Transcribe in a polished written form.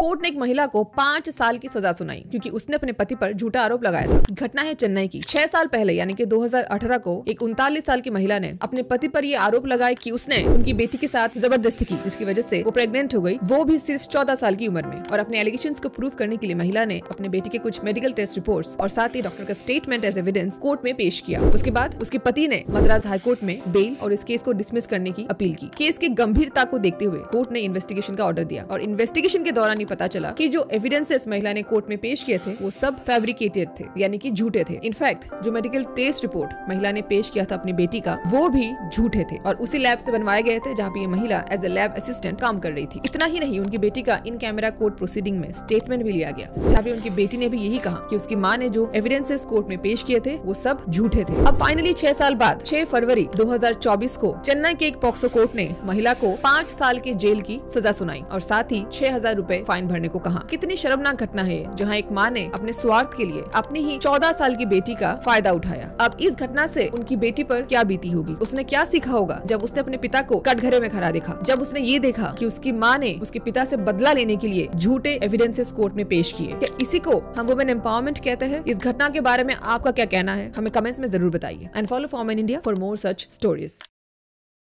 Court ने एक महिला को 5 साल की सजा सुनाई क्योंकि उसने अपने पति पर झूठा आरोप लगाया था। घटना है चेन्नई की। 6 साल पहले यानी कि 2018 को एक 39 साल की महिला ने अपने पति पर ये आरोप लगाया कि उसने उनकी बेटी के साथ जबरदस्ती की, जिसकी वजह से वो प्रेग्नेंट हो गई, वो भी सिर्फ 14 साल की उम्र में। और अपने एलिगेशंस को प्रूव करने के लिए महिला ने अपने बेटी के कुछ मेडिकल टेस्ट रिपोर्ट्स और साथ ही डॉक्टर का स्टेटमेंट एज एविडेंस कोर्ट में पेश किया। उसके बाद उसके पति ने मद्रास हाईकोर्ट में बेल और इस केस को डिसमिस करने की अपील की। केस की गंभीरता को देखते हुए कोर्ट ने इन्वेस्टिगेशन का ऑर्डर दिया और इन्वेस्टिगेशन के दौरान ही पता चला कि जो एविडेंसेस महिला ने कोर्ट में पेश किए थे वो सब फैब्रिकेटेड थे, यानी कि झूठे थे। इनफैक्ट जो मेडिकल टेस्ट रिपोर्ट महिला ने पेश किया था अपनी बेटी का, वो भी झूठे थे और उसी लैब से बनवाए गए थे जहाँ पे ये महिला एज ए लैब असिस्टेंट काम कर रही थी। इतना ही नहीं, उनकी बेटी का इन कैमरा कोर्ट प्रोसीडिंग में स्टेटमेंट भी लिया गया जहाँ पे उनकी बेटी ने भी यही कहा कि उसकी माँ ने जो एविडेंसेस कोर्ट में पेश किए थे वो सब झूठे थे। अब फाइनली 6 साल बाद 6 फरवरी 2024 को चेन्नई के एक पॉक्सो कोर्ट ने महिला को 5 साल के जेल की सजा सुनाई और साथ ही 6,000 रुपए फाइन भरने को कहा। कितनी शर्मनाक घटना है जहाँ एक माँ ने अपने स्वार्थ के लिए अपनी ही 14 साल की बेटी का फायदा उठाया। अब इस घटना से उनकी बेटी पर क्या बीती होगी, उसने क्या सीखा होगा जब उसने अपने पिता को कटघरे में खड़ा देखा, जब उसने ये देखा कि उसकी माँ ने उसके पिता से बदला लेने के लिए झूठे एविडेंसेस कोर्ट में पेश किए। क्या इसी को हम वुमेन एम्पावरमेंट कहते हैं? इस घटना के बारे में आपका क्या कहना है, हमें कमेंट्स में जरूर बताइए। And follow form in India for more such stories.